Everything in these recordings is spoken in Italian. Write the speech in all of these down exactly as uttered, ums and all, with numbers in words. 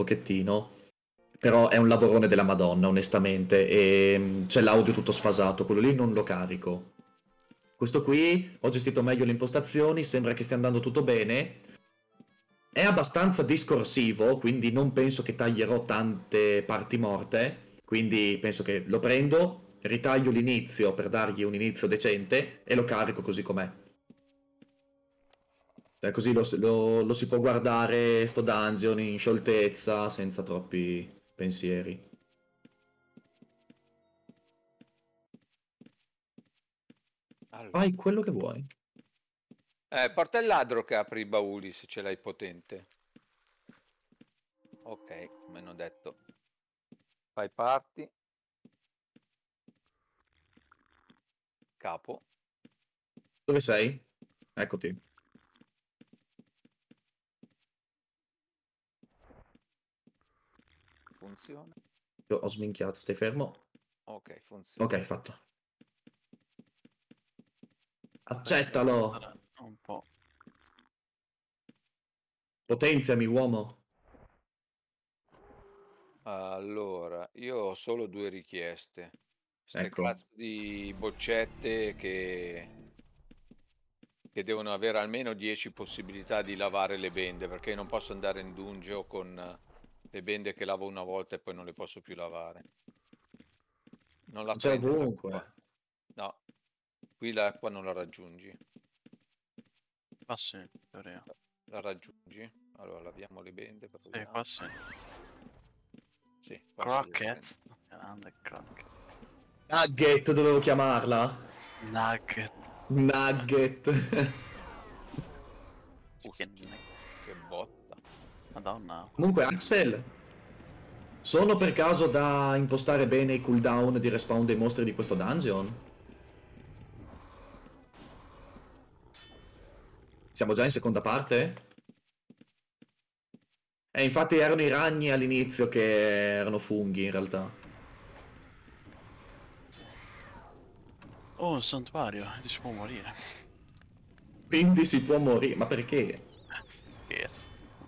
pochettino, però è un lavorone della Madonna, onestamente, e mm, c'è l'audio tutto sfasato, quello lì non lo carico. Questo qui, ho gestito meglio le impostazioni, sembra che stia andando tutto bene. È abbastanza discorsivo, quindi non penso che taglierò tante parti morte, quindi penso che lo prendo, ritaglio l'inizio per dargli un inizio decente e lo carico così com'è. Cioè, così lo, lo- lo si può guardare sto dungeon in scioltezza, senza troppi pensieri. Allora. Fai quello che vuoi. Eh, porta il ladro che apre i bauli se ce l'hai potente. Ok, come hanno detto. Fai parti. Capo. Dove sei? Eccoti. Funziona. Io ho sminchiato, stai fermo? Ok, funziona. Ok, fatto. Aspetta, Accettalo! allora, un po'. Potenziami, uomo. Allora, io ho solo due richieste. Ste Ecco. cazzo di boccette che... che devono avere almeno dieci possibilità di lavare le bende, perché non posso andare in dungeon con le bende che lavo una volta e poi non le posso più lavare. Non la C'è prendi l'acqua ovunque. qua. No, qui l'acqua non la raggiungi. Ah sì, in teoria. La raggiungi? Allora laviamo le bende per Sì, vediamo. qua sì. Sì, qua sì, le Crockets. Grande crockett. Nugget dovevo chiamarla. Nugget. Nugget. Chicken Usti, nugget. che botta. Madonna. Comunque, Axel, sono per caso da impostare bene i cooldown di respawn dei mostri di questo dungeon? Siamo già in seconda parte? Eh, infatti erano i ragni all'inizio che erano funghi, in realtà. Oh, un santuario, ti si può morire. Quindi si può morire. Ma perché? Scherzo.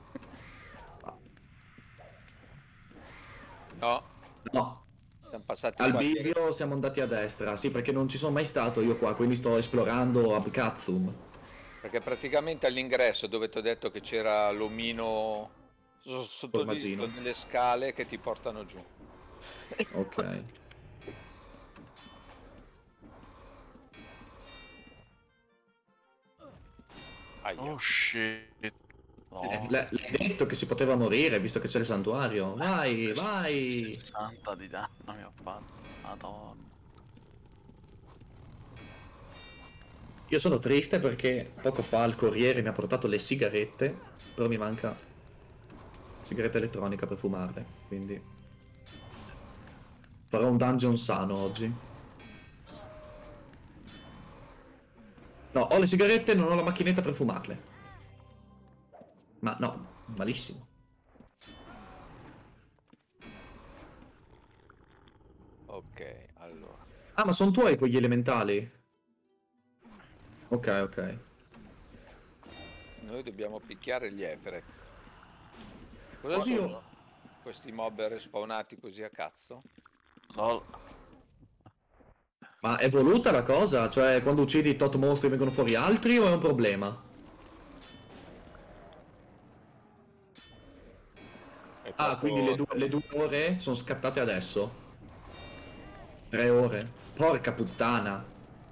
No, No. siamo passati Al qua. bivio siamo andati a destra, sì, perché non ci sono mai stato io qua, quindi sto esplorando Ab Katsum. Perché praticamente all'ingresso dove ti ho detto che c'era l'omino so- sotto di Formaggino. delle scale che ti portano giù. Ok. Aia. Oh shit. Eh, No. l- l'hai detto che si poteva morire, visto che c'è il santuario. Vai, Eh, vai! sessanta di danno mi ha fatto. Madonna. Io sono triste perché poco fa il corriere mi ha portato le sigarette, però mi manca sigaretta elettronica per fumarle, quindi farò un dungeon sano oggi. No, ho le sigarette e non ho la macchinetta per fumarle. Ma no, malissimo. Ok, allora. Ah, ma sono tuoi quegli elementali? Ok, ok. Noi dobbiamo picchiare gli Eferet. Cosa Oddio! sono questi mob respawnati così a cazzo? Lol. Ma è voluta la cosa? Cioè, quando uccidi tot mostri vengono fuori altri o è un problema? È Ah, quindi le troppo... due, le troppo... due ore sono scattate adesso. Tre ore. Porca puttana.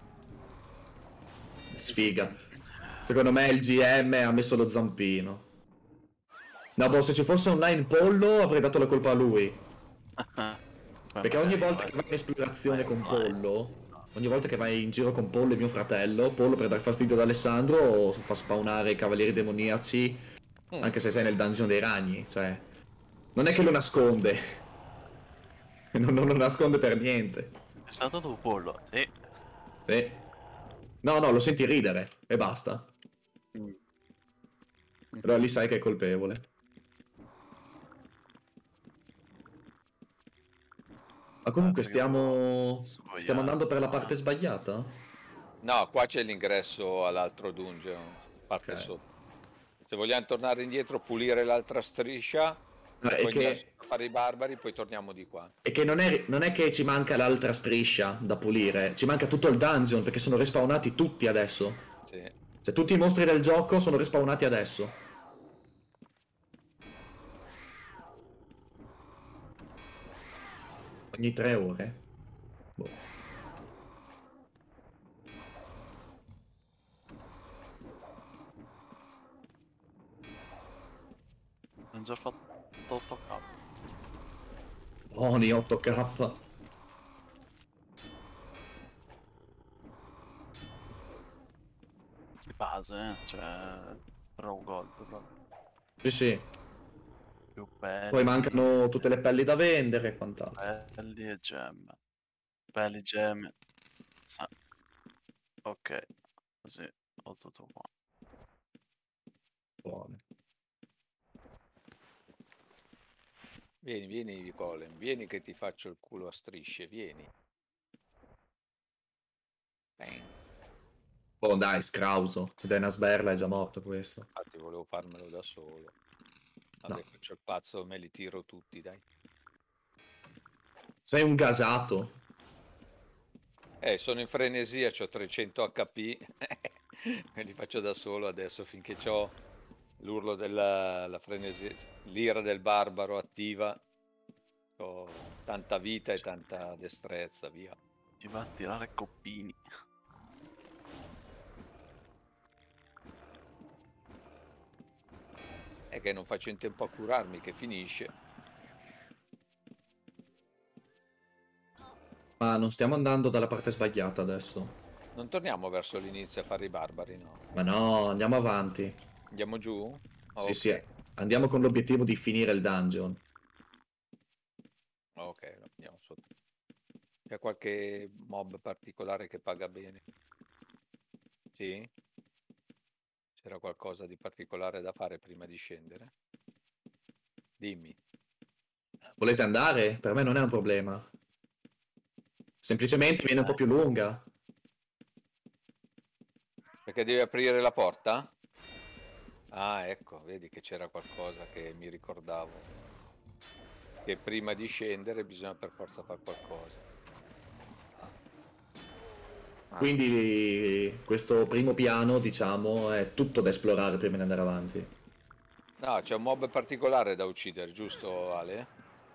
Sfiga. Secondo me il G M ha messo lo zampino. No, boh, se ci fosse online pollo avrei dato la colpa a lui. Poi Perché ogni magari volta vai, che vai in esplorazione vai con online. pollo, ogni volta che vai in giro con pollo e mio fratello, pollo per dar fastidio ad Alessandro fa spawnare i cavalieri demoniaci, Mm. anche se sei nel dungeon dei ragni. Cioè, non è che lo nasconde. Non, non lo nasconde per niente. È stato tu pollo? Sì. Sì. No, no, lo senti ridere e basta. Mm. Però lì sai che è colpevole. Ma comunque Guarda che devo stiamo... Stiamo sfogliare andando per la qua. parte sbagliata? No, qua c'è l'ingresso all'altro dungeon, parte Ok. sotto. Se vogliamo tornare indietro, pulire l'altra striscia, è poi andiamo che, a fare i barbari, poi torniamo di qua. è che non, è, non è che ci manca l'altra striscia da pulire, ci manca tutto il dungeon perché sono respawnati tutti adesso. Sì. Cioè tutti i mostri del gioco sono respawnati adesso. Ogni tre ore. Boh. Ho già fatto otto K. Buoni otto K. Di base, eh? Cioè... Raw gold proprio. Sì, sì. Più belli. Poi mancano tutte le pelli da vendere e quant'altro. Pelli e gemme. Pelli, gemme. Sa- Ok. Così ho tutto qua. Buone. Vieni, vieni, Golem, vieni che ti faccio il culo a strisce, vieni. Bang. Oh dai, Scrauso. Ed è una sberla, è già morto questo. Infatti volevo farmelo da solo. No. Vabbè, faccio il pazzo, me li tiro tutti, dai. Sei un gasato. Eh, sono in frenesia, ho trecento H P. Me li faccio da solo adesso finché ho l'urlo della la frenesia, l'ira del barbaro attiva. Ho tanta vita e tanta destrezza, via. Ci va a tirare coppini. È che non faccio in tempo a curarmi, che finisce. Ma non stiamo andando dalla parte sbagliata adesso. Non torniamo verso l'inizio a fare i barbari, no? Ma no, andiamo avanti. Andiamo giù? Sì, Ok. sì. Andiamo con l'obiettivo di finire il dungeon. Ok, andiamo sotto. C'è qualche mob particolare che paga bene? Sì? C'era qualcosa di particolare da fare prima di scendere? Dimmi. Volete andare? Per me non è un problema. Semplicemente viene un po' più lunga. Perché devi aprire la porta? Ah, ecco, vedi che c'era qualcosa che mi ricordavo. Che prima di scendere bisogna per forza fare qualcosa. Ah. Quindi questo primo piano, diciamo, è tutto da esplorare prima di andare avanti. No, c'è un mob particolare da uccidere, giusto Ale?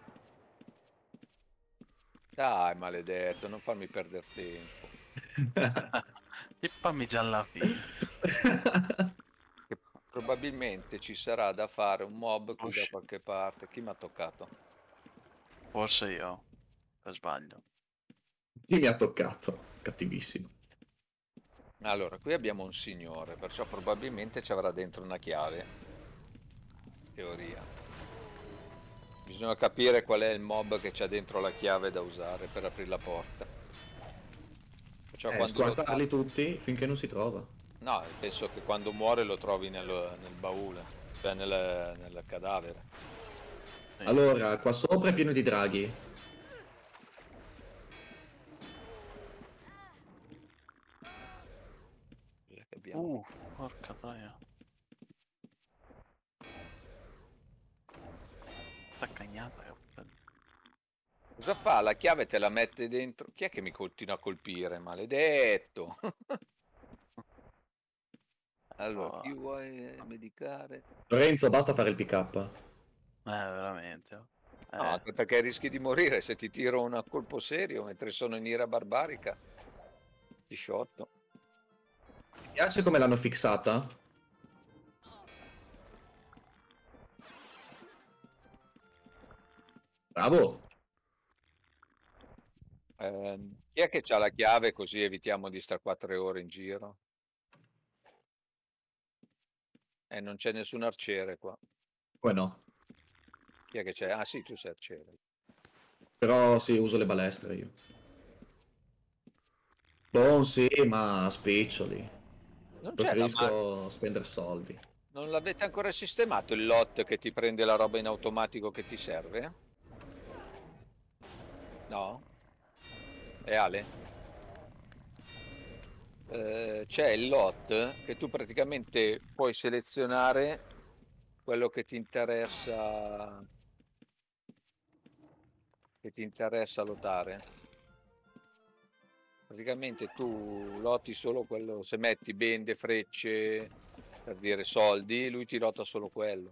Dai, maledetto, non farmi perdere tempo. Tippami già la fine. Che probabilmente ci sarà da fare un mob qui da Usci. qualche parte. Chi mi ha toccato? Forse io. Per sbaglio. Chi mi ha toccato? Cattivissimo. Allora, qui abbiamo un signore, perciò probabilmente ci avrà dentro una chiave. Teoria. Bisogna capire qual è il mob che c'ha dentro la chiave da usare per aprire la porta. Perciò Eh, quando lo squartarli tutti finché non si trova. No, penso che quando muore lo trovi nel, nel baule, cioè nel, nel cadavere. Sì. Allora, qua sopra è pieno di draghi. Che abbiamo. Uh, porca troia. La cagnata che ho preso. Cosa fa? La chiave te la mette dentro. Chi è che mi continua a colpire? Maledetto! Allora, Oh, chi vuoi medicare? Lorenzo, basta fare il pick up. eh, veramente. oh. Eh, No, anche perché rischi di morire se ti tiro un colpo serio mentre sono in ira barbarica. Ti sciotto. Mi piace come l'hanno fissata. Bravo. Ehm, chi è che c'ha la chiave così evitiamo di stare quattro ore in giro? Eh, non c'è nessun arciere qua. Come no? Chi è che c'è? Ah sì, tu sei arciere. Però sì, uso le balestre io. Bon, sì, ma spiccioli. Non c'è la ma... Preferisco spendere soldi. Non l'avete ancora sistemato il lot che ti prende la roba in automatico che ti serve? No? E Ale? Eh, c'è il lot che tu praticamente puoi selezionare quello che ti interessa che ti interessa lottare. Praticamente tu lotti solo quello, se metti bende, frecce, per dire soldi, lui ti lotta solo quello.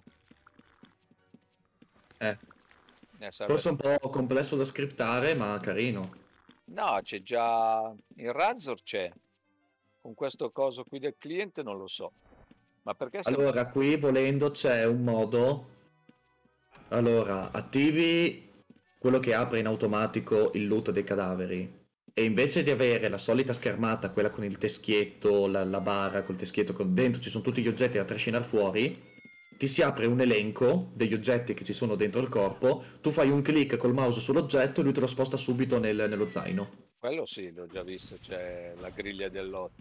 Eh, Eh, serve- forse un po' complesso da scriptare, ma carino. No, c'è già il Razor c'è. Con questo coso qui del cliente non lo so. Ma perché se... Allora, qui volendo c'è un modo. Allora, attivi quello che apre in automatico il loot dei cadaveri. E invece di avere la solita schermata, quella con il teschietto, la, la barra col teschietto, con dentro ci sono tutti gli oggetti da trascinare fuori, ti si apre un elenco degli oggetti che ci sono dentro il corpo, tu fai un clic col mouse sull'oggetto e lui te lo sposta subito nel- nello zaino. Quello sì, l'ho già visto, c'è la griglia del lotto.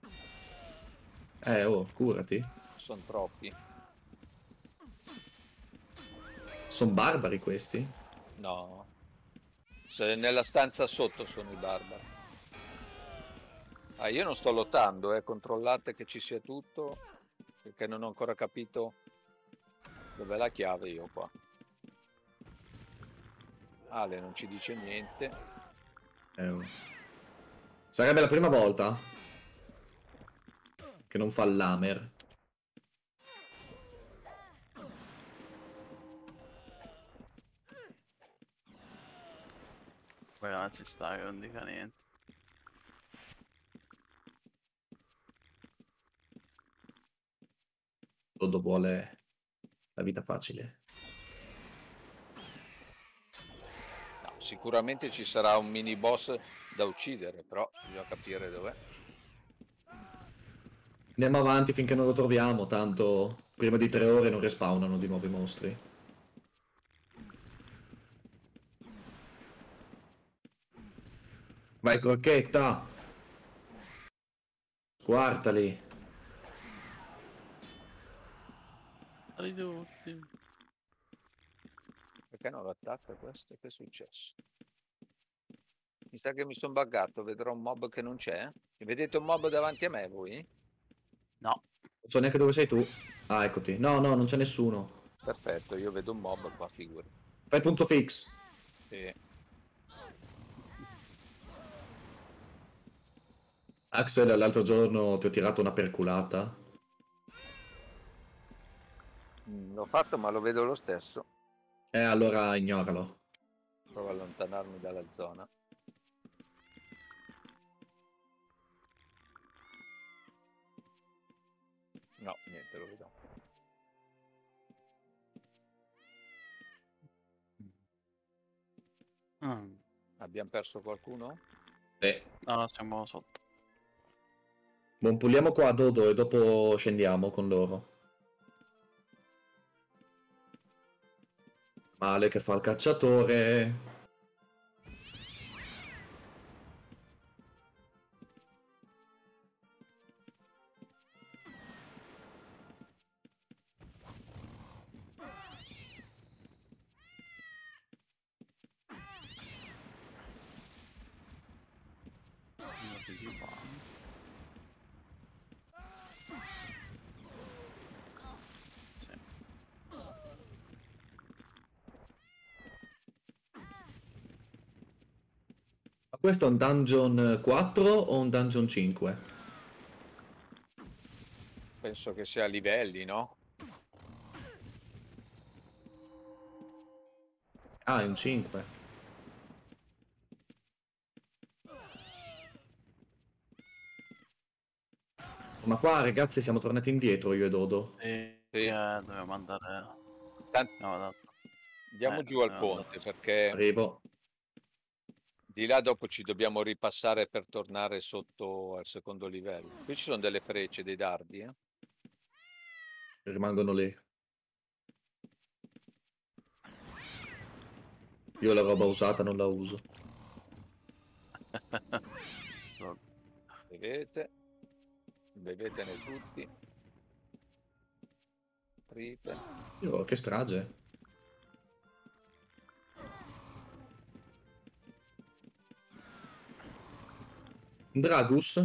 Eh, oh, curati. Sono troppi. Sono barbari questi. No. Se nella stanza sotto sono i barbari. Ah, io non sto lottando, eh. Controllate che ci sia tutto, perché non ho ancora capito dov'è la chiave io qua. Ale non ci dice niente. Eh, oh. Sarebbe la prima volta che non fa l'hamer. Poi non si sta, che non dica niente. Dodo vuole la vita facile. No, sicuramente ci sarà un mini boss da uccidere, però bisogna capire dov'è. Andiamo avanti finché non lo troviamo, tanto prima di tre ore non respawnano di nuovo i mostri. Vai crocchetta! Guardali! Ali tutti. Perché non lo attacca questo? Che è successo? Mi sa che mi sono buggato, vedrò un mob che non c'è. E vedete un mob davanti a me voi? No. Non so neanche dove sei tu. Ah, eccoti. No, no, non c'è nessuno. Perfetto, io vedo un mob qua, figuri. Fai punto fix. Sì. Axel, l'altro giorno ti ho tirato una perculata. Mm, l'ho fatto ma lo vedo lo stesso. Eh, allora ignoralo. Provo a allontanarmi dalla zona. No, niente, lo vedo. Mm. Abbiamo perso qualcuno? Eh. No, siamo sotto. Buon puliamo qua Dodo e dopo scendiamo con loro. Male che fa il cacciatore. Di qua. Sì. Ma questo è un dungeon quattro o un dungeon cinque? Penso che sia a livelli, no? Ah, è un cinque. Ma qua ragazzi siamo tornati indietro io e Dodo. Sì, Sì. eh, dobbiamo andare. Tant- No, no. Andiamo Eh, giù al dobbiamo ponte andare. perché Arrivo. di là dopo ci dobbiamo ripassare per tornare sotto al secondo livello. Qui ci sono delle frecce, dei dardi, eh? Rimangono lì. Io la roba usata non la uso. Bevete, bevetene tutti. Aprite. Io, che strage. Dragus?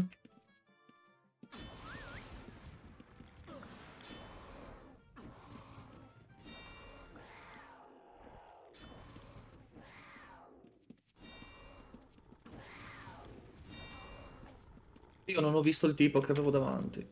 Io non ho visto il tipo che avevo davanti.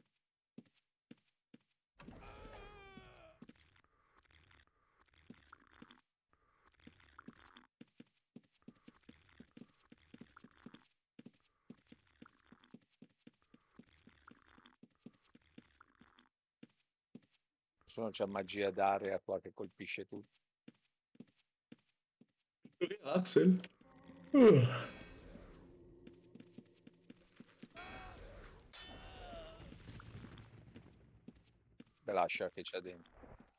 Nessuno c'ha magia d'area qua che colpisce tutto. Axel. Uh. Te lascia che c'è dentro.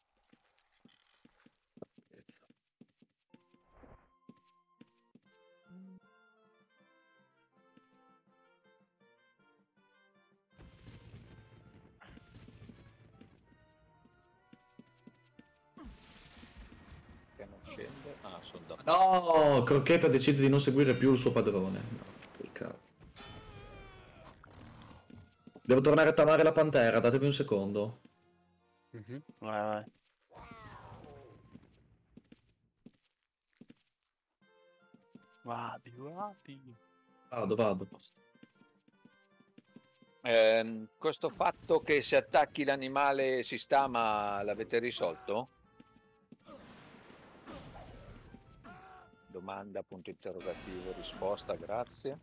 Che non scende. Ah, sono da... No, Crocchetta decide di non seguire più il suo padrone. No, che cazzo. Devo tornare a tamare la pantera, datemi un secondo. Mhm. Vai, vai. Vadi, vadi. Vado, vado. Ehm, questo fatto che se attacchi l'animale si stama l'avete risolto? Domanda, punto interrogativo, risposta, grazie.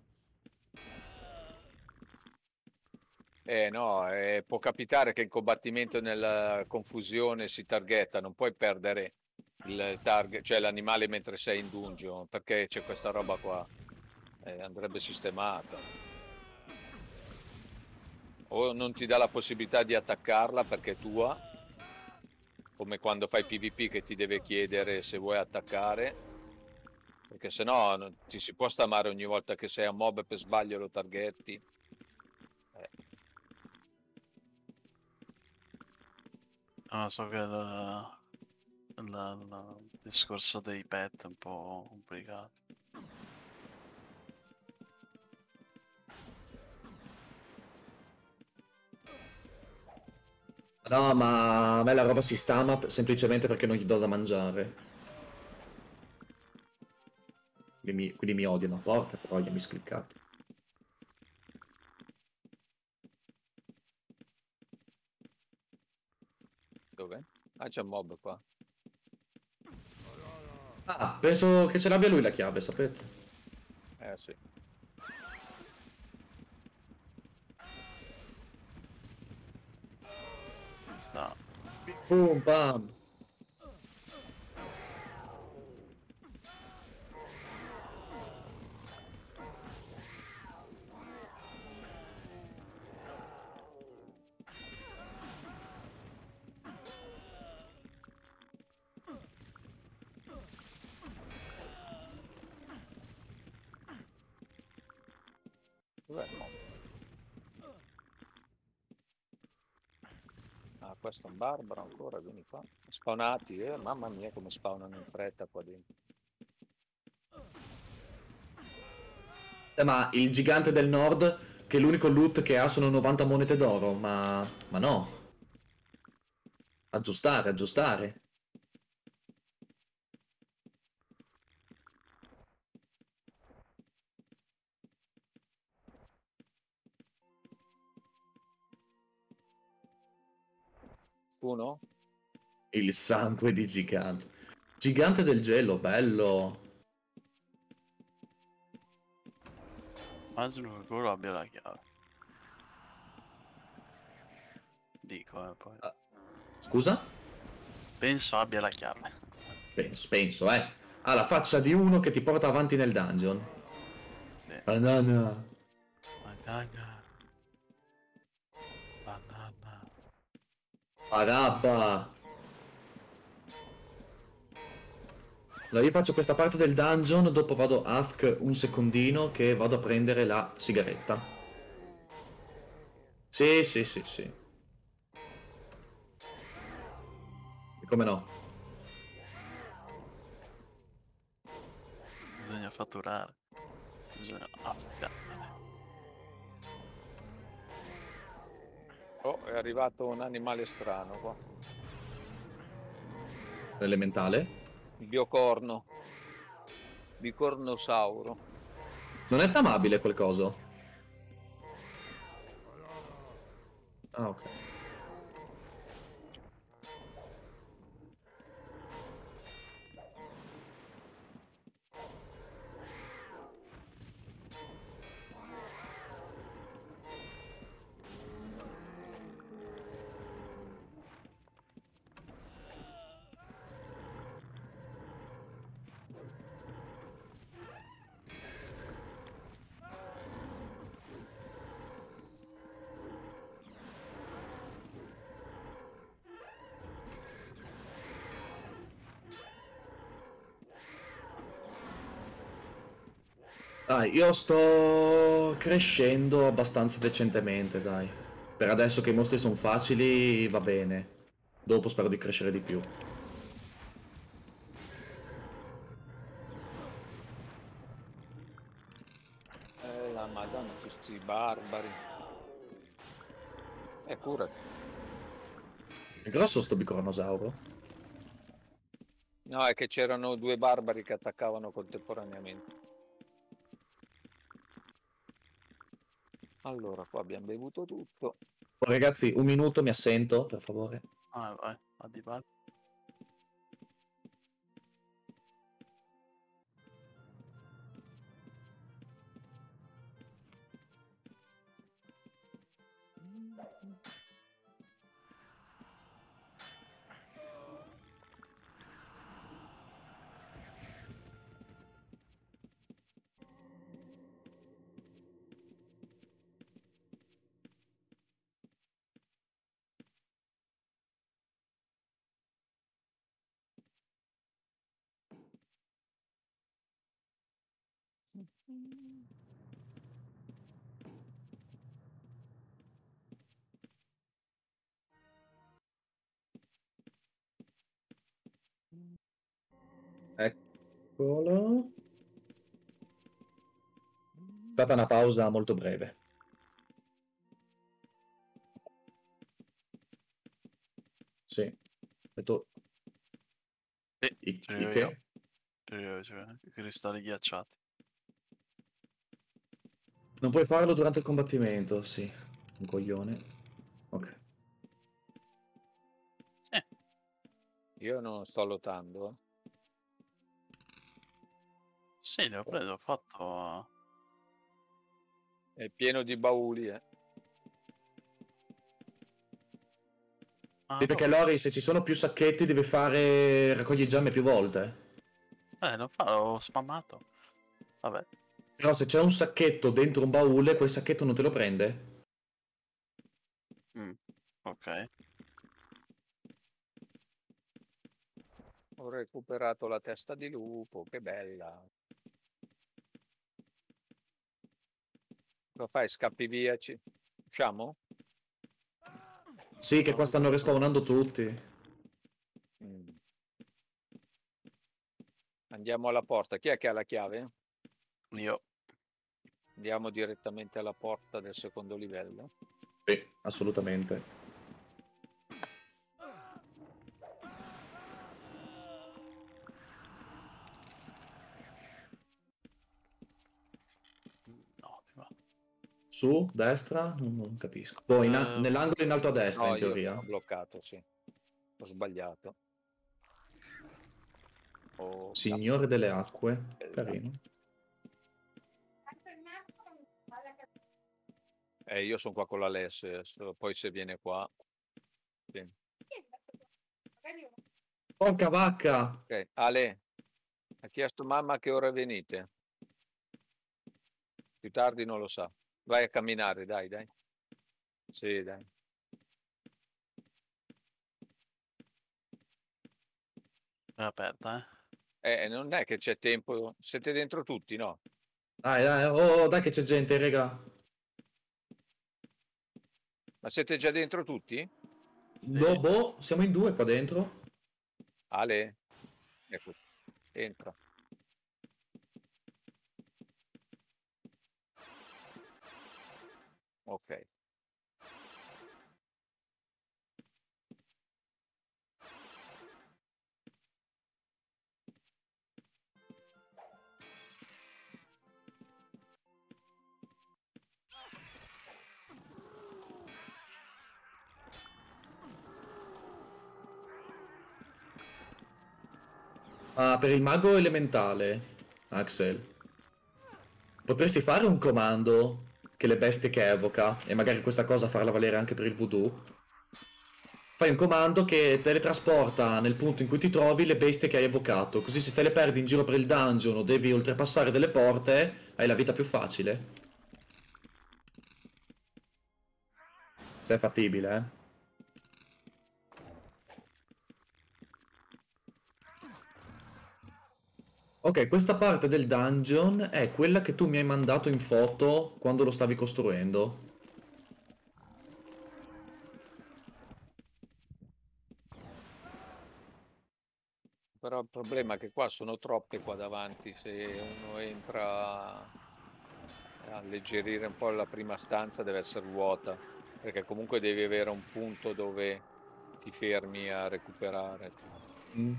Eh no, eh, può capitare che in combattimento nella confusione si targetta, non puoi perdere il target, cioè l'animale mentre sei in dungeon, perché c'è questa roba qua, eh, andrebbe sistemata. O non ti dà la possibilità di attaccarla perché è tua, come quando fai PvP che ti deve chiedere se vuoi attaccare, perché sennò non ti si può stamare ogni volta che sei a mob e per sbaglio lo targetti. Eh. No, so che la- la- la- il discorso dei pet è un po' complicato. No, ma a me la roba si stama semplicemente perché non gli do da mangiare. Quindi mi, quindi mi odiano. Porca troia, mi scliccato. Dove? Ah, c'è un mob qua. Ah, penso che ce l'abbia lui la chiave, sapete? Eh sì. Sta. Boom, bam. Dov'è il mob? Ah, questo è un barbaro ancora, vieni qua. Spawnati, eh? Mamma mia come spawnano in fretta qua dentro. Eh, ma il gigante del nord, che l'unico loot che ha sono novanta monete d'oro, ma... ma no. Aggiustare, aggiustare. Uno? Il sangue di gigante. Gigante del gelo, bello. Immagino che quello abbia la chiave. Dico, eh, poi. Ah, scusa? Penso abbia la chiave. Penso, penso, eh. Ha la faccia di uno che ti porta avanti nel dungeon. Sì. Banana. Banana. Banana. Parabba. Allora io faccio questa parte del dungeon, dopo vado a Ask un secondino che vado a prendere la sigaretta. Sì, sì, sì, sì. E come no? Bisogna fatturare. Bisogna affidare. Oh, è arrivato un animale strano qua. L'elementale? Il biocorno. Bicornosauro. Non è tamabile quel coso? Ah, ok. Dai, io sto crescendo abbastanza decentemente, dai. Per adesso che i mostri sono facili, va bene. Dopo spero di crescere di più. Eh, la madonna, questi barbari. Eh, curati. È grosso sto bicronosauro? No, è che c'erano due barbari che attaccavano contemporaneamente. Allora, qua abbiamo bevuto tutto. Oh, ragazzi, un minuto, mi assento, per favore. Ah, vai, a di vai. Eccolo. È stata una pausa molto breve. Sì. Detto... Sì, I, ce i l'ho io. che? Ce l'ho io, cioè, i cristalli ghiacciati. Non puoi farlo durante il combattimento, sì. Un coglione. Ok. Sì, Io non sto lottando. eh. sì, le ho prese, ho fatto... È pieno di bauli, eh. Ah, Sì, perché dove? Lori, se ci sono più sacchetti, deve fare raccogli gemme più volte. Eh, lo fa, l'ho spammato. Vabbè, Però se c'è un sacchetto dentro un baule, quel sacchetto non te lo prende? mm, ok. Ho recuperato la testa di lupo, che bella. Lo fai? Scappi via? Ci... Usciamo? Sì, che No, qua stanno respawnando tutti. Mm. Andiamo alla porta. Chi è che ha la chiave? io. Andiamo direttamente alla porta del secondo livello. Sì, assolutamente. No, mi va. Su, destra? Non, non capisco. Poi in a- Eh, nell'angolo in alto a destra, No, in io teoria. sono bloccato, sì. Ho sbagliato. Oh, Signore delle acque. cappella. Carino. Eh, io sono qua con l'Alessio, adesso, poi se viene qua... sì. Porca vacca! Ok, Ale, ha chiesto mamma a che ora venite. Più tardi non lo sa. Vai a camminare, dai, dai. Sì, dai. è aperta, eh. Eh, non è che c'è tempo. Siete dentro tutti, no? Dai, dai, oh, dai che c'è gente, raga. Ma siete già dentro tutti? Sì. No, boh, siamo in due qua dentro. Ale, ecco, entra. Ok. Ah, per il mago elementale, Axel, potresti fare un comando che le bestie che evoca, e magari questa cosa farla valere anche per il voodoo. Fai un comando che teletrasporta nel punto in cui ti trovi le bestie che hai evocato, così se te le perdi in giro per il dungeon o devi oltrepassare delle porte, hai la vita più facile. Se è fattibile, eh. Ok, questa parte del dungeon è quella che tu mi hai mandato in foto quando lo stavi costruendo. Però il problema è che qua sono troppe qua davanti, se uno entra a alleggerire un po' la prima stanza deve essere vuota, perché comunque devi avere un punto dove ti fermi a recuperare. Mm.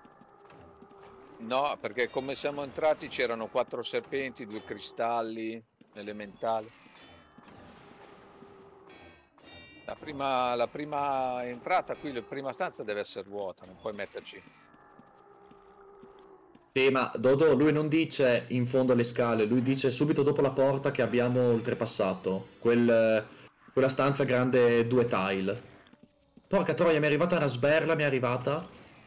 No, perché come siamo entrati c'erano quattro serpenti, due cristalli elementali. La prima, la prima entrata qui, la prima stanza deve essere vuota, non puoi metterci. Sì, ma Dodo, lui non dice in fondo alle scale, lui dice subito dopo la porta che abbiamo oltrepassato. Quel, quella stanza grande due tile. Porca troia, mi è arrivata una sberla, mi è arrivata.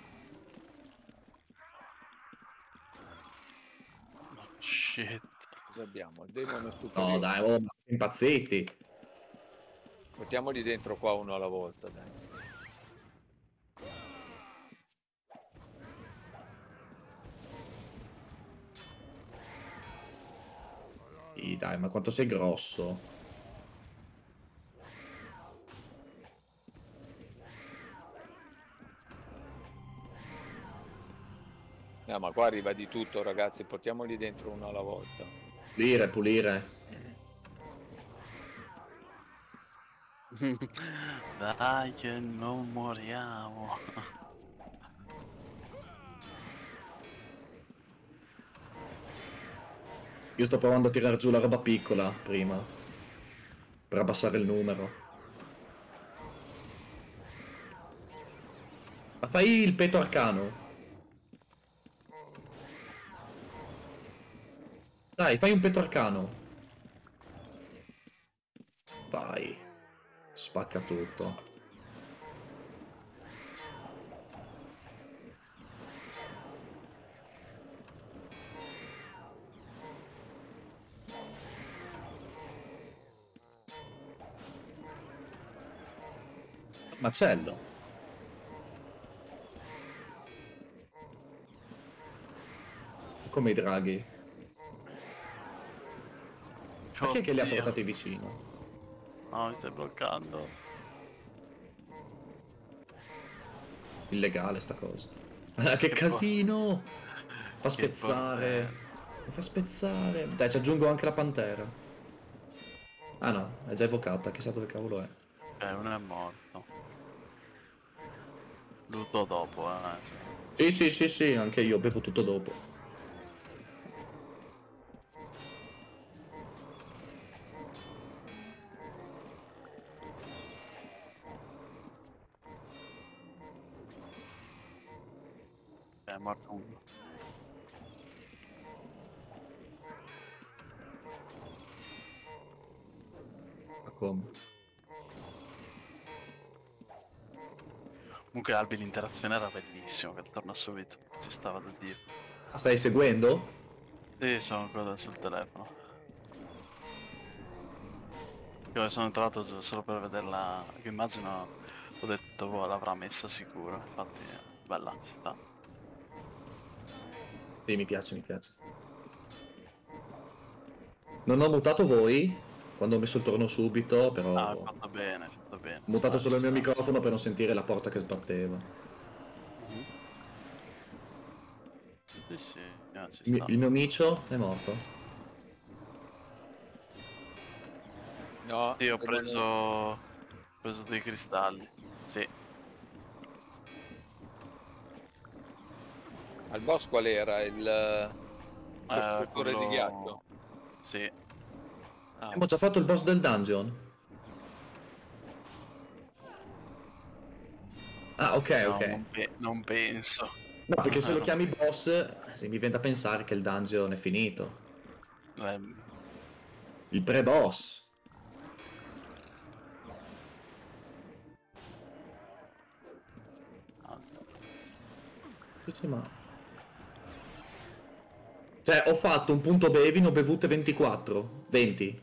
Shit. Cosa abbiamo? Il demone No, superiore. dai, oh, ma impazziti. Mettiamoli dentro qua uno alla volta, dai. Sì, dai, ma quanto sei grosso. No, ma qua arriva di tutto, ragazzi, portiamoli dentro uno alla volta. Pulire, pulire. Dai che non moriamo. Io sto provando a tirare giù la roba piccola prima. Per abbassare il numero. Ma fai il peto arcano. Dai, fai un peto arcano. Vai. Spacca tutto. Macello. Come i draghi. Ma chi è che li ha Oddio. portati vicino? No, mi stai bloccando. Illegale sta cosa. Ah, che Che casino! Fa Che spezzare. portello. Mi fa spezzare. Dai, ci aggiungo anche la pantera. Ah no, è già evocata, chissà dove cavolo è. Eh, uno è morto. Luto dopo, eh. Cioè. Sì, sì, sì, sì, anche io bevo tutto dopo. È morto uno. Ma come? Comunque Albi l'interazione era bellissima, che torna subito. Ci stava da Dio. Stai seguendo? Sì, sono ancora sul telefono. Io sono entrato gi- solo per vederla, che immagino, ho detto, boh, l'avrà messa sicuro. Infatti, bella, ci sta. Sì, mi piace, mi piace. Non ho mutato voi quando ho messo il torno subito, però Ah, hai ho fatto bene, hai fatto bene. mutato Dai, solo il ci mio sta. microfono per non sentire la porta che sbatteva. Mhm. Sì, sì, eh, ci Il mio, sta. il mio micio è morto. No, Sì, ho devono- preso, ho preso dei cristalli. Sì, al boss qual era? Il eh, costruttore di quello... ghiaccio? Sì, Ah, Abbiamo già fatto il boss del dungeon. Ah, ok, no, ok. non, pe- non penso. No, perché se lo chiami boss, sì, mi viene da pensare che il dungeon è finito. Beh, Il pre-boss. ah, Sì, sì, ma... Cioè, ho fatto un punto bevi, ne ho bevute ventiquattro. venti.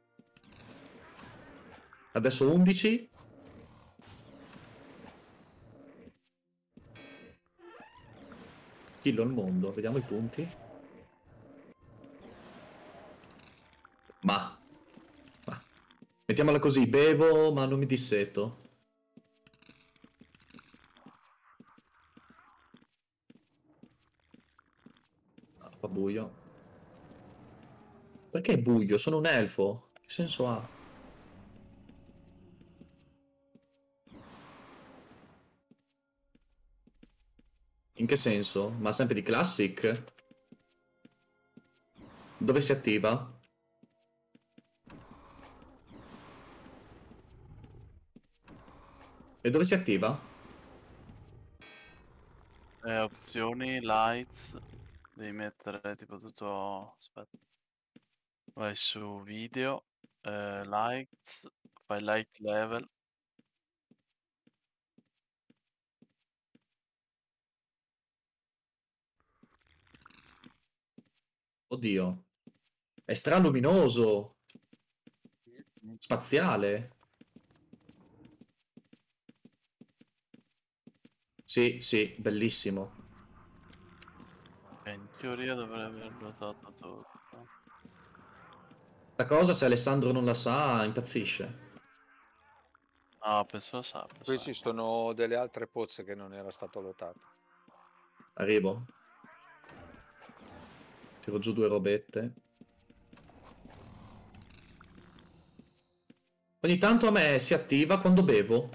Adesso undici. Killo al mondo. Vediamo i punti. Ma... ma... Mettiamola così, bevo ma non mi disseto. Ah, fa buio. Perché è buio? Sono un elfo. Che senso ha? In che senso? Ma sempre di Classic? Dove si attiva? E dove si attiva? eh, opzioni, lights, devi mettere tipo tutto... Aspetta. Vai su video, eh, lights, fai light level. Oddio. È straluminoso. Spaziale. Sì, sì, bellissimo. Eh, in teoria dovrebbe aver notato tutto. La cosa, se Alessandro non la sa, impazzisce. Ah, penso lo sappia. Qui ci sono delle altre pozze che non era stato lotato. Arrivo. Tiro giù due robette. Ogni tanto a me si attiva quando bevo.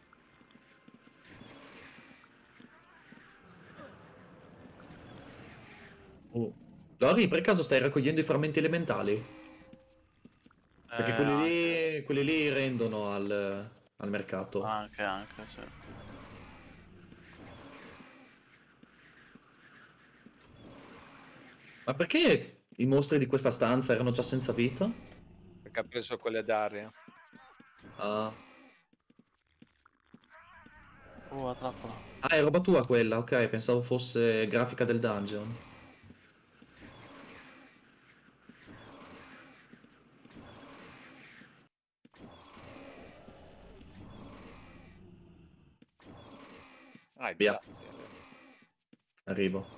Uh. Lori, per caso stai raccogliendo i frammenti elementali? Eh, Perché quelli anche, lì, quelli lì rendono al, al mercato. anche, anche, sì. Ma perché i mostri di questa stanza erano già senza vita? Perché ha preso quelle d'aria. Ah. Uh, la trappola. Ah, è roba tua quella, ok, pensavo fosse grafica del dungeon. Ah, i Via, piatti. arrivo.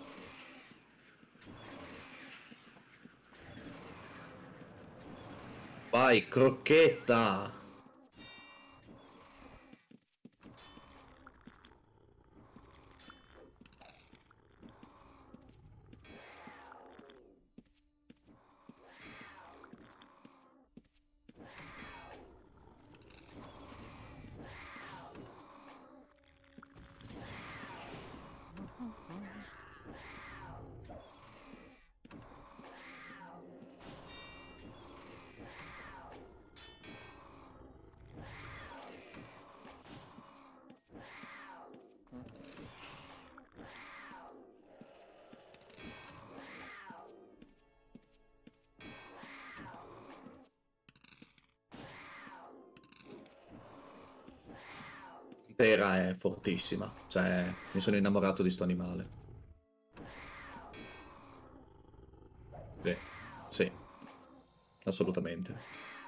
Vai, crocchetta! Pera è fortissima, cioè mi sono innamorato di sto animale. Sì, sì, assolutamente.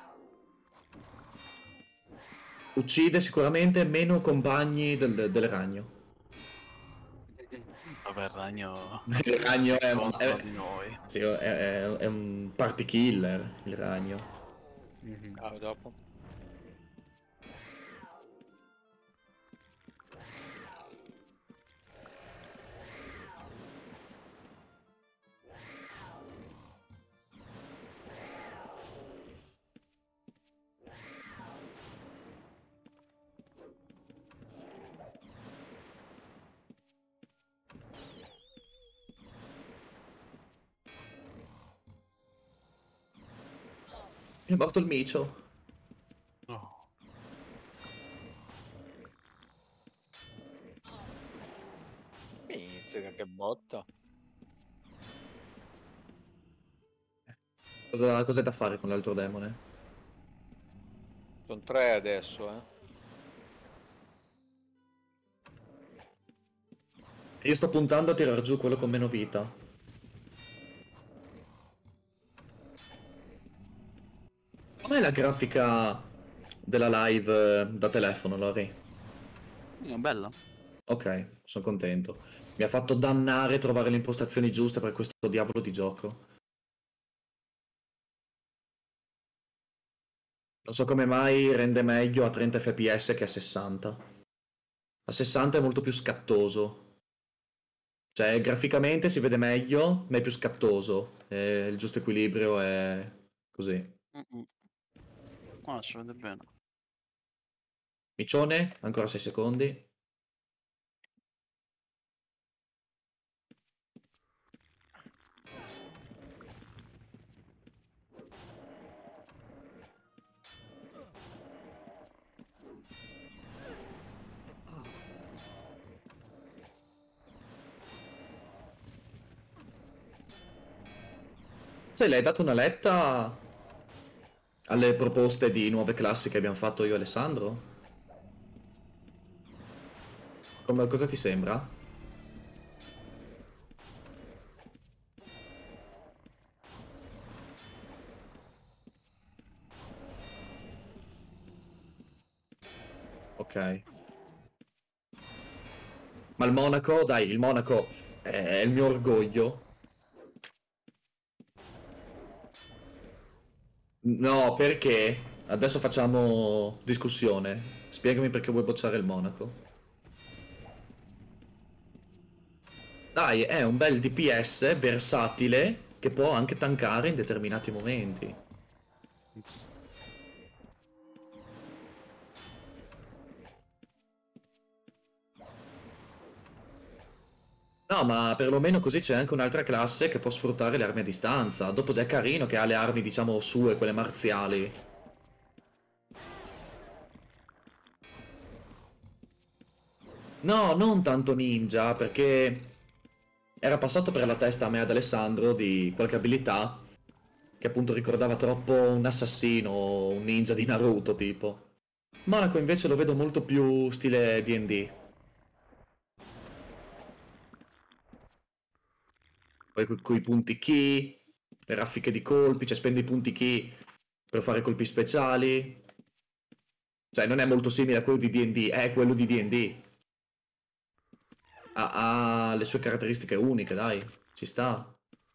Uccide sicuramente meno compagni del, del ragno. Vabbè, il ragno Il ragno è è, contro è- di noi. sì, è- è- è un party killer, il ragno. Mhm. Ah, dopo. È morto il micio. No. Mi inizia che che botta. Cosa, cos'è da fare con l'altro demone? Sono tre adesso, eh. Io sto puntando a tirar giù quello con meno vita. Com'è la grafica della live eh, da telefono, Lori? È bella. Ok, sono contento. Mi ha fatto dannare trovare le impostazioni giuste per questo diavolo di gioco. Non so come mai rende meglio a trenta F P S che a sessanta. A sessanta è molto più scattoso. Cioè, graficamente si vede meglio, ma è più scattoso. E il giusto equilibrio è così. Mm-mm. Ah, si vede bene. Micione, ancora sei secondi. Se l'hai dato una letta alle proposte di nuove classi che abbiamo fatto io e Alessandro? Come, cosa ti sembra? Ok. Ma il Monaco, dai, il Monaco è il mio orgoglio. No, perché? Adesso facciamo discussione. Spiegami perché vuoi bocciare il Monaco. Dai, è un bel D P S versatile che può anche tankare in determinati momenti. No, ma perlomeno così c'è anche un'altra classe che può sfruttare le armi a distanza. Dopo è carino che ha le armi, diciamo, sue, quelle marziali. No, non tanto ninja, perché era passato per la testa a me ad Alessandro di qualche abilità che appunto ricordava troppo un assassino o un ninja di Naruto, tipo. Monaco invece lo vedo molto più stile D and D. Poi con i punti ki, le raffiche di colpi, cioè spendi i punti ki per fare colpi speciali. Cioè non è molto simile a quello di D and D, è quello di D and D. Ha, ha le sue caratteristiche uniche, dai, ci sta.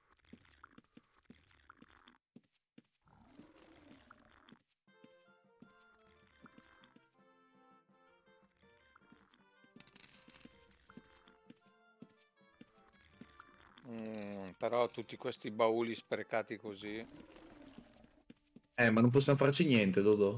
Mm, però tutti questi bauli sprecati così. Eh, ma non possiamo farci niente, Dodo.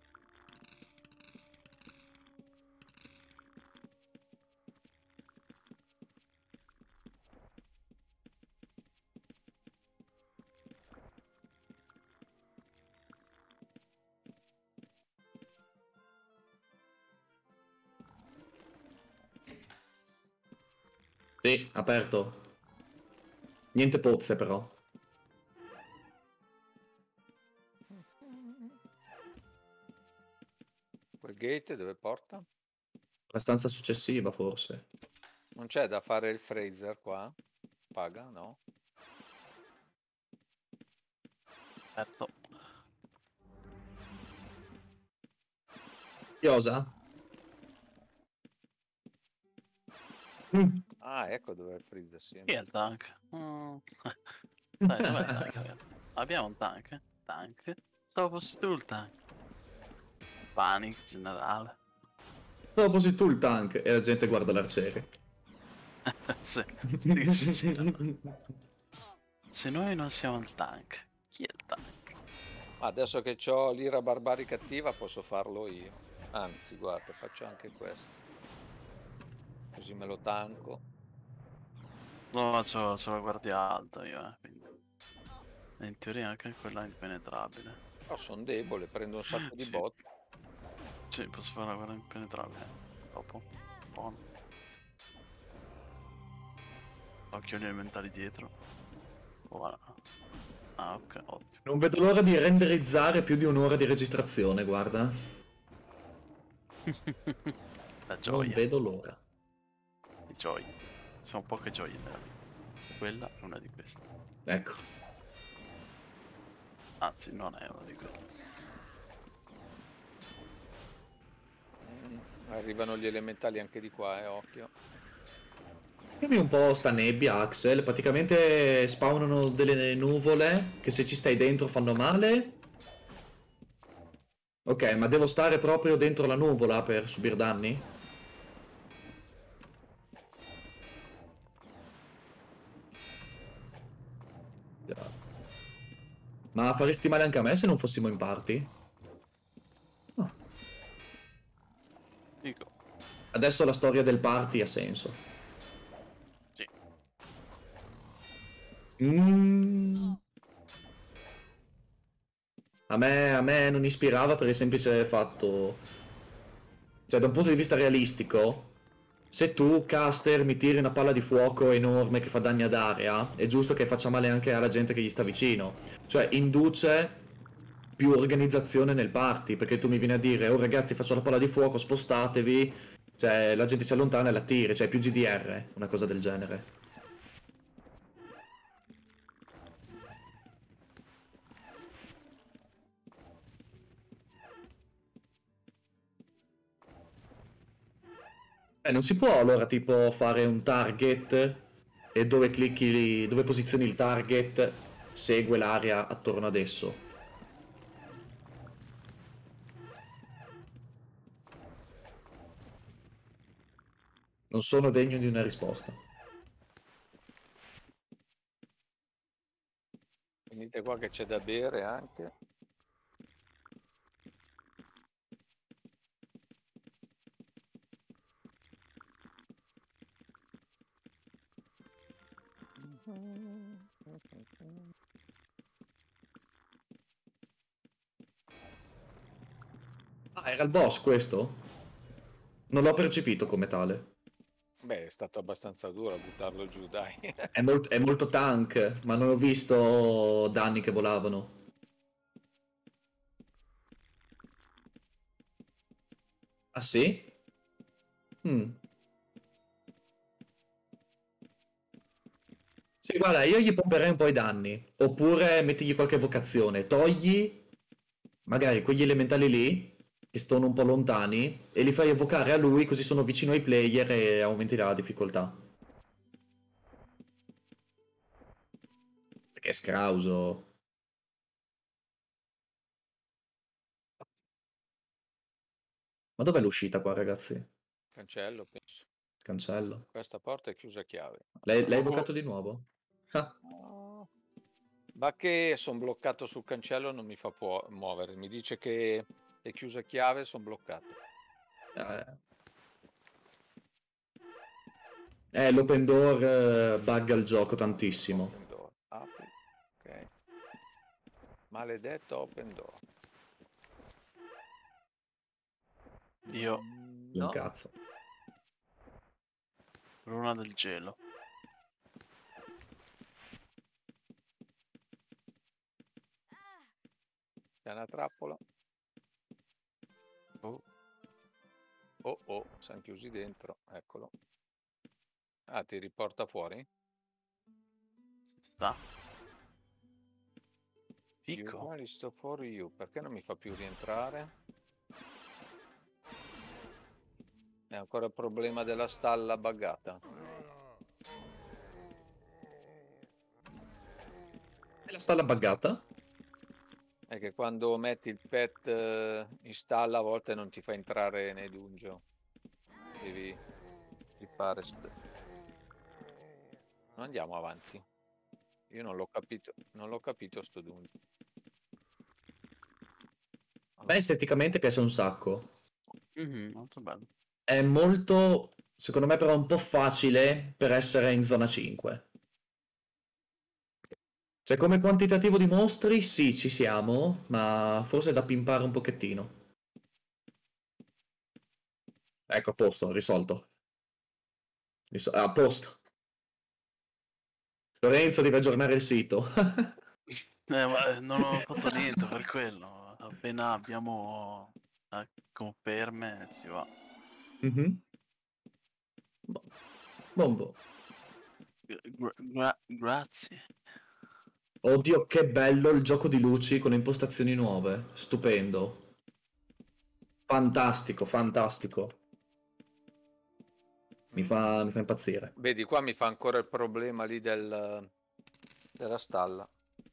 Sì, aperto. Niente pozze, però. Quel gate dove porta? La stanza successiva, forse. Non c'è da fare il Fraser qua? Paga, no? Certo. Chiosa? Mm. Ah, ecco dove è il Freezer, sì. Chi è il tank? Mm. Dai, dov'è il tank, ragazzi? Abbiamo un tank? Tank? Stavo fossi tu il tank. Panic generale. Se fossi tu il tank e la gente guarda l'arciere. Sì, di sicuro. Se noi non siamo il tank, chi è il tank? Adesso che ho l'ira barbarica attiva posso farlo io. Anzi, guarda, faccio anche questo. Così me lo tanco. No, c'ho, c'ho la guardia alta io, eh, quindi. E in teoria anche quella è impenetrabile. Però sono debole, prendo un sacco di Sì. bot. Sì, posso fare la guardia impenetrabile. Dopo. Buono. Occhio agli elementali dietro. Voilà. Ah, ok, ottimo. Non vedo l'ora di renderizzare più di un'ora di registrazione, guarda. La Non gioia. vedo l'ora. Le gioie. Sono poche gioie nella vita. Quella è una di queste. Ecco. Anzi, non è una di queste. Mm, arrivano gli elementali anche di qua, eh, occhio. Dimmi un po' sta nebbia, Axel. Praticamente spawnano delle nuvole che se ci stai dentro fanno male. Ok, ma devo stare proprio dentro la nuvola per subire danni? Ma faresti male anche a me se non fossimo in party? Oh. Dico, Adesso la storia del party ha senso. sì. Mm. A me, a me non ispirava per il semplice fatto... Cioè, da un punto di vista realistico, se tu, caster, mi tiri una palla di fuoco enorme che fa danni ad area, è giusto che faccia male anche alla gente che gli sta vicino. Cioè, induce più organizzazione nel party, perché tu mi vieni a dire, oh ragazzi, faccio la palla di fuoco, spostatevi. Cioè, la gente si allontana e la tiri, cioè più G D R, una cosa del genere. Eh, non si può allora tipo fare un target e dove clicchi, dove posizioni il target segue l'area attorno ad esso. Non sono degno di una risposta. Venite qua che c'è da bere anche. Ah, era il boss questo? Non l'ho percepito come tale. Beh, è stato abbastanza duro a buttarlo giù, dai. È, molt- è molto tank, ma non ho visto danni che volavano. Ah sì? Mm. Sì, guarda, io gli pomperei un po' i danni. Oppure mettigli qualche vocazione. Togli magari quegli elementali lì, che stanno un po' lontani, e li fai evocare a lui così sono vicino ai player e aumenti la difficoltà. Perché è scrauso. Ma dov'è l'uscita qua, ragazzi? Cancello, penso. Cancello. Questa porta è chiusa a chiave. L'hai l'hai Oh, evocato di nuovo? Ah, No. Ma che sono bloccato sul cancello non mi fa può- muovere. Mi dice che è chiusa a chiave, sono bloccato. eh, eh, l'open door eh, bugga il gioco tantissimo. Open door. Apri. Ok. Maledetto open door. io, Mm, Un No. cazzo. Luna del gelo. C'è una trappola. Oh. Oh oh, siamo chiusi dentro. Eccolo. Ah, ti riporta fuori? Si sta. You Picco. only sto for you. Perché non mi fa più rientrare? È ancora il problema della stalla buggata. E la stalla buggata? È che quando metti il pet eh, in stalla a volte non ti fa entrare nei dungeon. Devi rifare. st- Non andiamo avanti. Io non l'ho capito. Non l'ho capito sto dungeon. A me esteticamente piace un sacco. Mhm, molto bello. È molto, secondo me però un po' facile per essere in zona cinque. Cioè come quantitativo di mostri sì, ci siamo, ma forse è da pimpare un pochettino. Ecco, a posto, risolto. Risol- a posto. Lorenzo deve aggiornare il sito. Eh, ma eh, non ho fatto niente per quello. Appena abbiamo eh, conferme si va. Mhm. Boh. Bombo. Gra- gra- grazie. Oddio, che bello il gioco di luci con impostazioni nuove. Stupendo. Fantastico, fantastico. Mi fa, mi fa impazzire. Vedi, qua mi fa ancora il problema lì del, della stalla.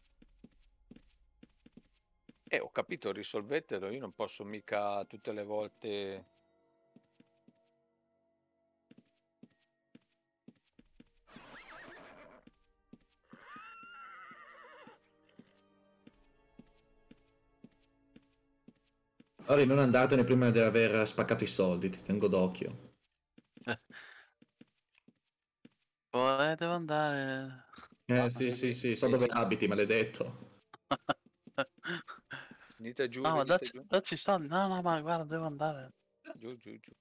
Eh, ho capito, risolvetelo. Io non posso mica tutte le volte... Ori, non andartene prima di aver spaccato i soldi, ti tengo d'occhio. Poi eh, devo andare. Eh sì, sì, sì, so dove abiti, maledetto. Venite giù, No, ma venite dacci, giù. dacci i soldi. No, no, ma guarda, devo andare. Giù, giù, giù.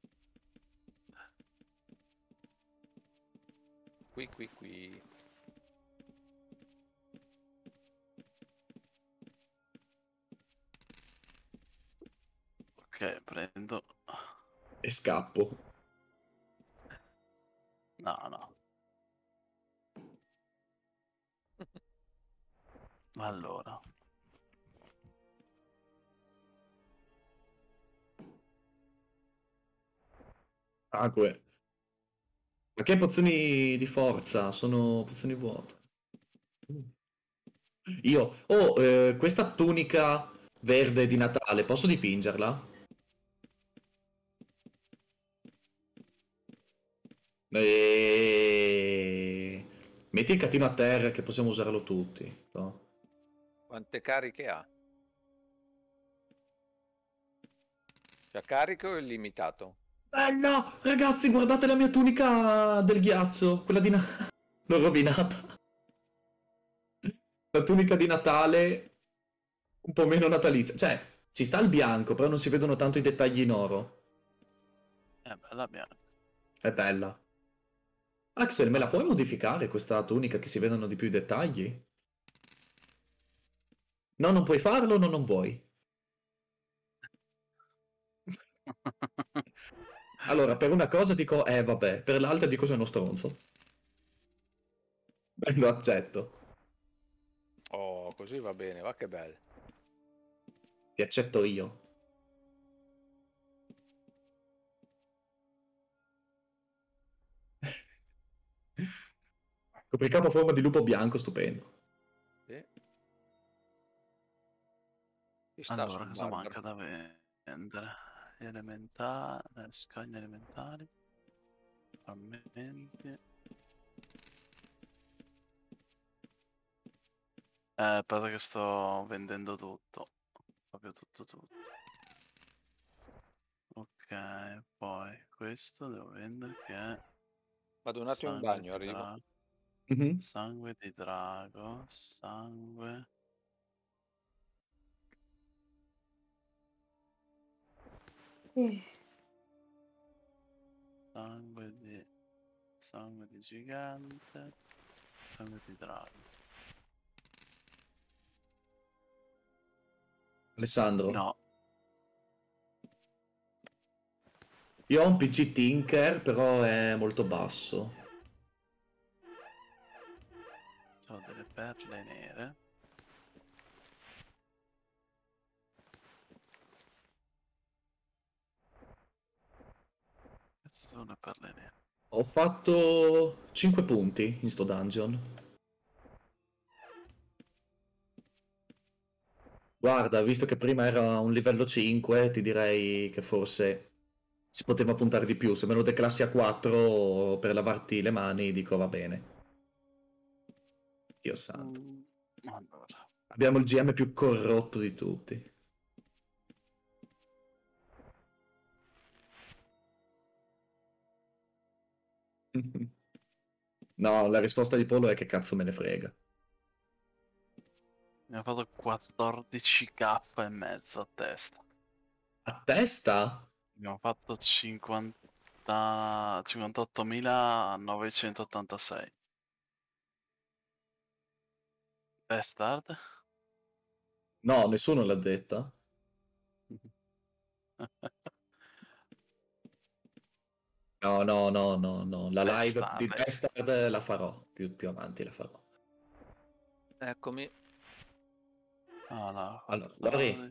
Qui, qui, qui. Ok, prendo. E scappo. No, no. Allora. Acque. Ma che pozioni di forza? Sono pozioni vuote. Io, oh, eh, questa tunica verde di Natale, posso dipingerla? E... Metti il catino a terra che possiamo usarlo tutti. No? Quante cariche ha? C'ha carico o illimitato? Bella! Ragazzi, guardate la mia tunica del ghiaccio, quella di Natale. L'ho rovinata. La tunica di Natale un po' meno natalizia. Cioè, ci sta il bianco, però non si vedono tanto i dettagli in oro. Eh, bella bianca. È bella. Axel, me la puoi modificare questa tunica che si vedono di più i dettagli? No, non puoi farlo, no, non vuoi. Allora, per una cosa dico, eh vabbè, per l'altra dico sei uno stronzo. Beh, lo accetto. Oh, così va bene, va che bello. Ti accetto io. Copricapo a forma di lupo bianco, stupendo. Sì. Ci sta Allora, sul cosa barbaro. manca da vendere? Elementari, scaglie elementari, frammenti. Eh, aspetta che sto vendendo tutto. Proprio tutto, tutto. Ok, poi questo devo vendere che è Vado un attimo in sangue bagno, di arrivo. drago. Mhm. Sangue di drago, sangue. Sangue di sangue di gigante, sangue di drago. Alessandro, No, io ho un P C Tinker, però è molto basso. ho delle perle nere. Cazzo sono le perle nere? Ho fatto cinque punti in sto dungeon. Guarda, visto che prima era un livello cinque, ti direi che forse si poteva puntare di più. Se me lo declassi a quattro per lavarti le mani, dico va bene. Dio santo. Mm, allora, Abbiamo il G M più corrotto di tutti. No, la risposta di Polo è che cazzo me ne frega. mi ha fatto quattordici k e mezzo a testa. A testa? Abbiamo fatto cinquanta cinquantottomilanovecentottantasei. Bastard? No, nessuno l'ha detta. No, no, no, no, no. La live Bastard, di best- Bastard la farò. Più, più avanti la farò. Eccomi. Oh no, Allora, quanto Lori. parole.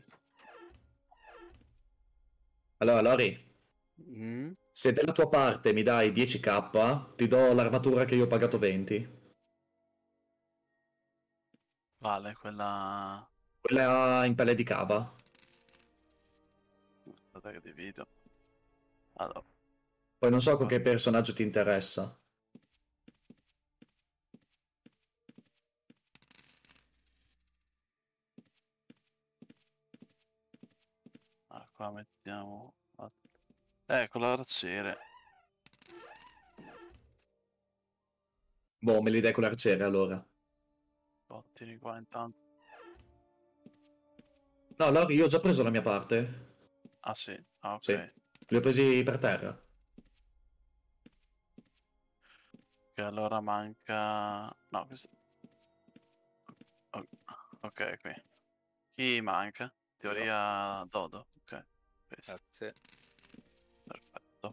Allora, Lori. Mm? Se dalla tua parte mi dai dieci k, ti do l'armatura che io ho pagato venti. Vale, quella... Quella in pelle di cava. Aspetta che divido. Allora, Poi non so con che personaggio ti interessa. ah, qua mettiamo... Ecco, l'arciere. Boh, me li dai con l'arciere allora. Oh, tieni qua intanto. No, Lori, io ho già preso la mia parte. Ah sì, ah, ok. Sì. Li ho presi per terra. Che allora manca... No, questo... Ok, qui. Chi manca? Teoria Dodo. Ok, questo. Grazie. Perfetto.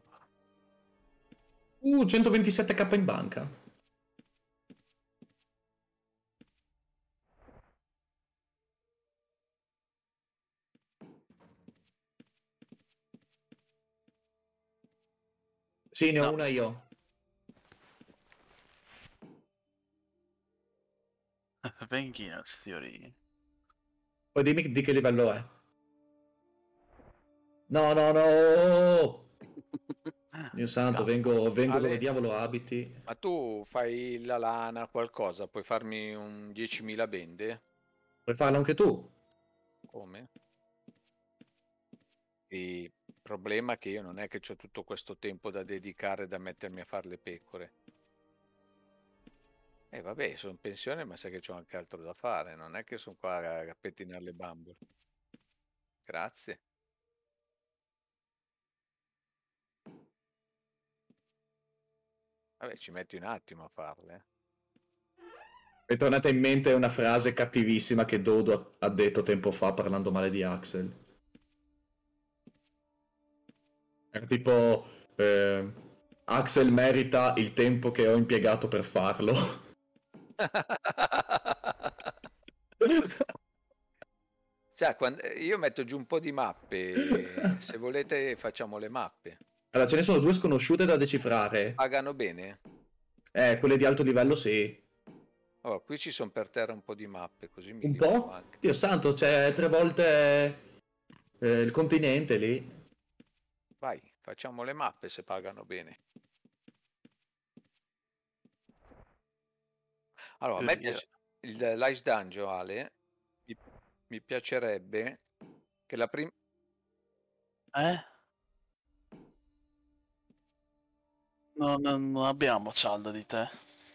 Uh, centoventisette k in banca. Sì, ne ho No. una io. Venghines, teoria. Poi dimmi di che livello è. No, no, no! Dio santo, Scappa. vengo, vengo Ale, dove diavolo abiti. ma tu fai la lana, qualcosa? Puoi farmi un diecimila bende? Puoi farlo anche tu. Come? Il problema è che io non è che ho tutto questo tempo da dedicare da mettermi a fare le pecore. E eh, vabbè, sono in pensione, ma sai che c'ho anche altro da fare. Non è che sono qua a, a pettinare le bambole. Grazie. Vabbè, ci metti un attimo a farle. eh. Mi è tornata in mente una frase cattivissima che Dodo ha detto tempo fa parlando male di Axel. Era tipo, eh, Axel merita il tempo che ho impiegato per farlo. Cioè, quando- io metto giù un po' di mappe. Se volete, facciamo le mappe. Allora, ce ne sono due sconosciute da decifrare. Pagano bene? Eh, quelle di alto livello sì. Oh, qui ci sono per terra un po' di mappe, così mi Un libero po'? anche. Dio santo, c'è tre volte eh, il continente lì. Vai, facciamo le mappe se pagano bene. Allora, a me Teoria. piace il l'Ice Dungeon, Ale. Mi, mi piacerebbe che la prima... Eh? No, no, non abbiamo cialdo di te.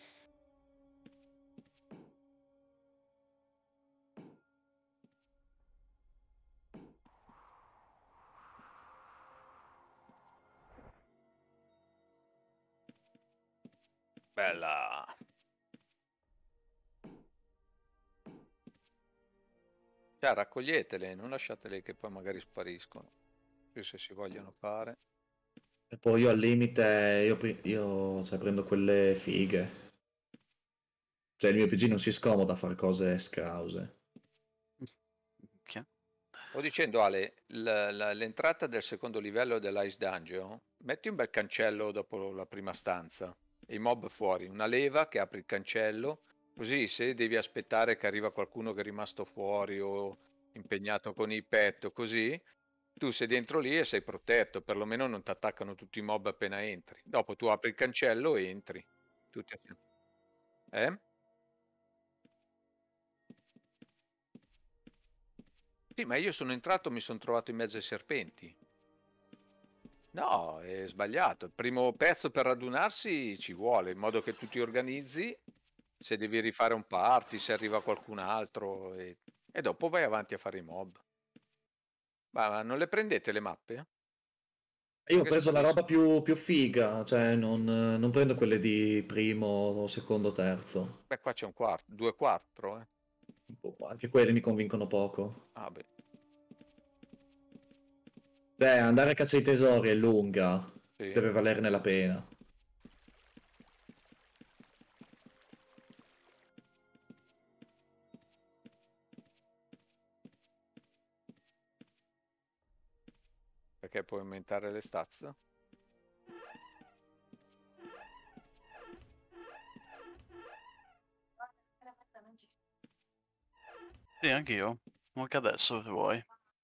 Bella. Cioè, raccoglietele, non lasciatele che poi magari spariscono. Più se si vogliono fare. E poi io al limite, io, pri- io cioè, prendo quelle fighe. Cioè il mio P G non si scomoda a fare cose scrause. Che? Sto dicendo, Ale, l- la- l'entrata del secondo livello dell'Ice Dungeon, metti un bel cancello dopo la prima stanza e i mob fuori, una leva che apre il cancello, così se devi aspettare che arriva qualcuno che è rimasto fuori o impegnato con i pet o così, tu sei dentro lì e sei protetto, perlomeno non ti attaccano tutti i mob appena entri. Dopo tu apri il cancello e entri. Tutti assieme. Eh? Sì, ma io sono entrato e mi sono trovato in mezzo ai serpenti. No, è sbagliato. Il primo pezzo per radunarsi ci vuole, in modo che tu ti organizzi, se devi rifare un party, se arriva qualcun altro, e, e dopo vai avanti a fare i mob. Ma, ma non le prendete le mappe? Io ho Che preso la sparisco. roba più, più figa, cioè non, non prendo quelle di primo, secondo, terzo. Beh, qua c'è un quarto, due quattro, eh. boh, anche quelli mi convincono poco. Ah, beh. Cioè, andare a caccia ai tesori è lunga, Sì. deve valerne la pena. Perché puoi aumentare le stats? Sì, anch'io. Anche adesso se vuoi.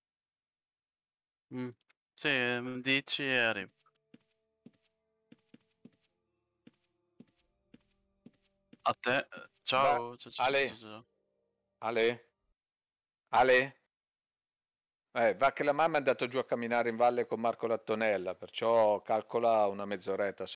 Mm. Sì, mi dici e arrivo. A te. eh, Va- Ciao. Ciao, ciao, Ale, ciao, ciao. Ale, Ale? Eh, va che la mamma è andata giù a camminare in valle con Marco Lattonella, perciò calcola una mezz'oretta.